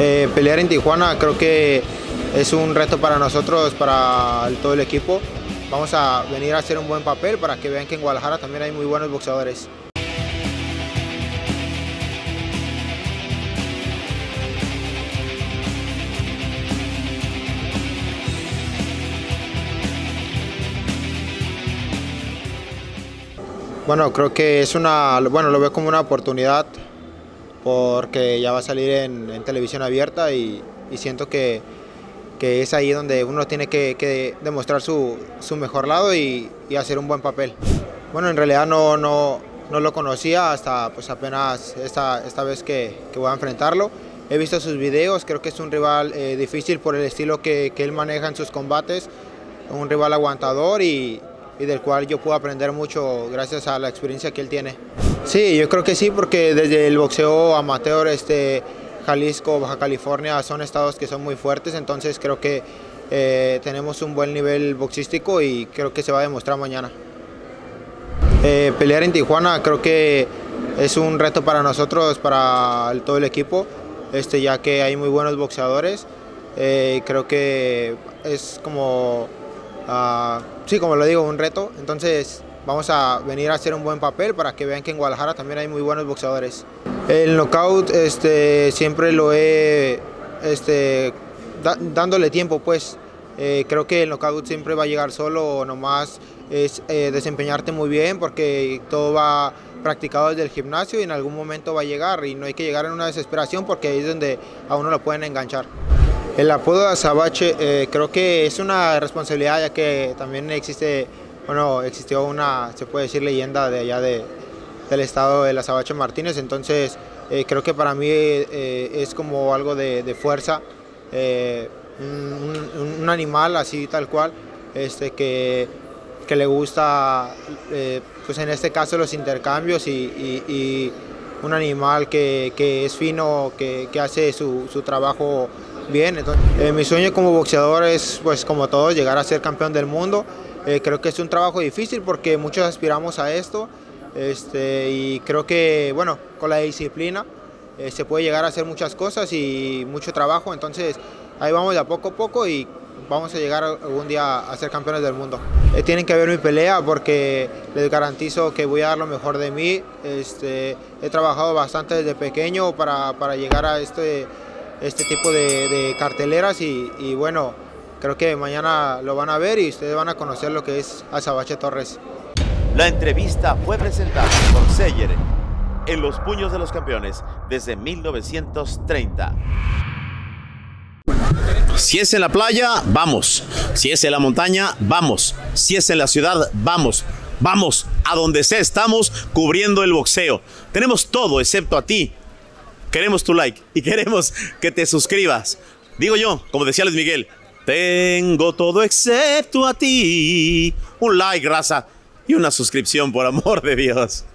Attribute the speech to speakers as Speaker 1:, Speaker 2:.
Speaker 1: Pelear en Tijuana creo que es un reto para nosotros, para todo el equipo. Vamos a venir a hacer un buen papel para que vean que en Guadalajara también hay muy buenos boxeadores. Bueno, creo que lo veo como una oportunidad porque ya va a salir en televisión abierta y siento que es ahí donde uno tiene que demostrar su mejor lado y hacer un buen papel. Bueno, en realidad no lo conocía hasta pues apenas esta vez que voy a enfrentarlo. He visto sus videos, creo que es un rival difícil por el estilo que él maneja en sus combates, un rival aguantador y del cual yo puedo aprender mucho gracias a la experiencia que él tiene. Sí, yo creo que sí, porque desde el boxeo amateur, Jalisco, Baja California son estados que son muy fuertes, entonces creo que tenemos un buen nivel boxístico y creo que se va a demostrar mañana. Pelear en Tijuana creo que es un reto para nosotros, para todo el equipo, ya que hay muy buenos boxeadores. Creo que es como, sí, como lo digo, un reto, entonces vamos a venir a hacer un buen papel para que vean que en Guadalajara también hay muy buenos boxeadores. El knockout siempre lo he dándole tiempo, pues. Creo que el knockout siempre va a llegar solo, nomás es desempeñarte muy bien porque todo va practicado desde el gimnasio y en algún momento va a llegar y no hay que llegar en una desesperación porque ahí es donde a uno lo pueden enganchar. El apodo de Azabache creo que es una responsabilidad, ya que también existió una, se puede decir, leyenda de allá del estado del Azabache Martínez, entonces creo que para mí es como algo de fuerza, un animal así tal cual, que le gusta, pues en este caso los intercambios y un animal que es fino, que hace su trabajo bien. Entonces, mi sueño como boxeador es, pues como todos, llegar a ser campeón del mundo. Creo que es un trabajo difícil porque muchos aspiramos a esto, y creo que, bueno, con la disciplina se puede llegar a hacer muchas cosas y mucho trabajo, entonces ahí vamos de a poco y vamos a llegar algún día a ser campeones del mundo. Tienen que ver mi pelea porque les garantizo que voy a dar lo mejor de mí. He trabajado bastante desde pequeño para llegar a este tipo de carteleras y bueno, creo que mañana lo van a ver y ustedes van a conocer lo que es Azabache Torres.
Speaker 2: La entrevista fue presentada por Seyer en Los Puños de los Campeones desde 1930.
Speaker 3: Si es en la playa, vamos. Si es en la montaña, vamos. Si es en la ciudad, vamos. Vamos, a donde sea estamos cubriendo el boxeo. Tenemos todo excepto a ti. Queremos tu like y queremos que te suscribas. Digo yo, como decía Luis Miguel, tengo todo excepto a ti. Un like, raza, y una suscripción, por amor de Dios.